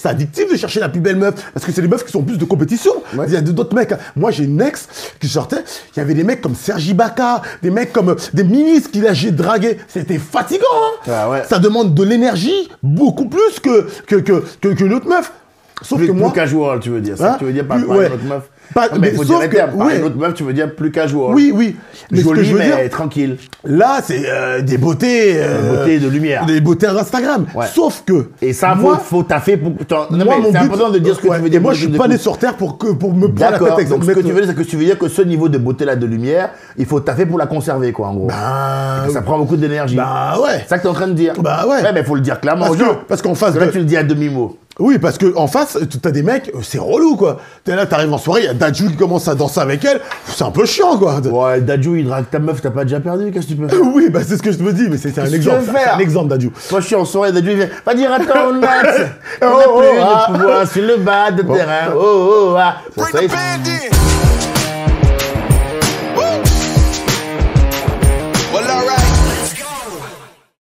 c'est addictif de chercher la plus belle meuf. Parce que c'est les meufs qui sont plus de compétition. Ouais. Il y a d'autres mecs. Moi, j'ai une ex qui sortait. Il y avait des mecs comme Sergi Ibaka, des mecs comme des ministres qui l'a dragué. C'était fatigant. Hein. Ah ouais. Ça demande de l'énergie beaucoup plus que l'autre meuf. Sauf Plus, que moi. plus casual, tu veux dire. Hein? Tu veux dire pas Plus, par ouais. une autre meuf. Pas- Non, mais il faut sauf dire les que- termes. Par oui. une autre meuf, tu veux dire plus casual. Oui, oui. Mais ce que Jolie, je veux mais dire, tranquille. là, c'est des beautés. Beauté de lumière. Des beautés Instagram. Ouais. Sauf que. Et ça, moi, faut taffer pour. Non, moi, mais mon c'est but- important de dire ce que ouais, tu veux dire. Et moi, pour je suis le pas né coup. sur Terre pour me prendre la tête D'accord. avec Donc, ce mais- que tu veux dire, c'est que tu veux dire que ce niveau de beauté-là, de lumière, il faut taffer pour la conserver, quoi, en gros. Bah, Et que ça prend beaucoup d'énergie. bah ouais. C'est ça que tu es en train de dire. Bah ouais. Ouais, mais il faut le dire clairement aux gens. Parce qu'en face Parce que là, de- tu le dis à demi-mot. Oui, parce que en face, t'as des mecs, c'est relou, quoi. T'es là, t'arrives en soirée, il y a Dadju qui commence à danser avec elle. C'est un peu chiant, quoi. Ouais, Dadju, il drague ta meuf, t'as pas déjà perdu, qu'est-ce que tu peux faire? Oui, bah c'est ce que je me dis, mais c'est un Qu'est-ce que exemple. tu veux faire C'est un exemple, Dadju. Moi, je suis en soirée, Dadju, il vient, va dire à ton ex, on Oh, n'a plus ah. de pouvoir sur le bas de terrain, oh, ah. Pour ça, Bring the il- band in.